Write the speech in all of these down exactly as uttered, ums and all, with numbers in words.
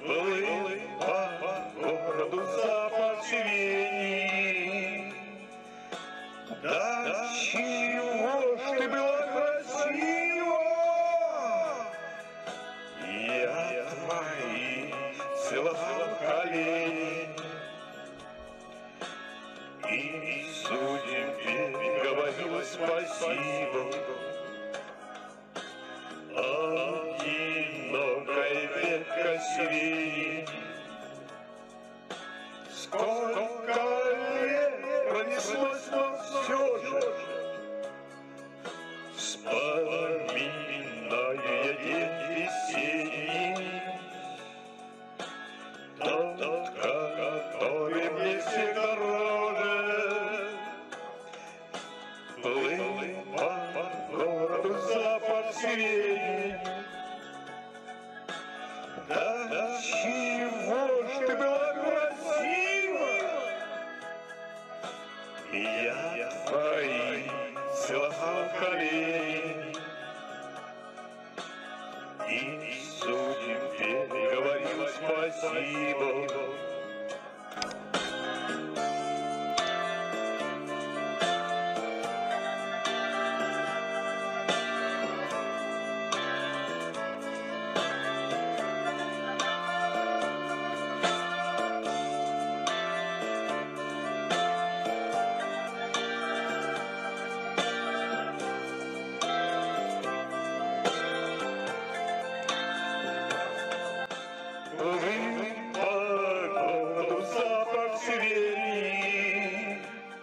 Плыл по городу запах сирени. Да чего ж ты была красива, я твои целовал колени. И судьбе говорила спасибо, одинокая ветка сирени. Сколько лет пронеслось, но все же вспоминаю я день весенний, тот, который мне всех дороже. Плыл по городу запах сирени. Да чего ж ты была красива, я твои целовал колени. И судьбе говорил спасибо. Плыл по городу запах сирени.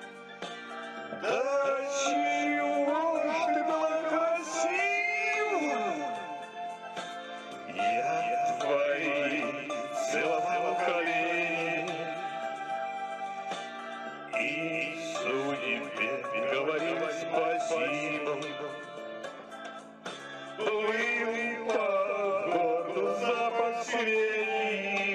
Да чего ж ты была красива, я твои целовал колени. И судьбе говорил спасибо. Плыл по городу запах сирени.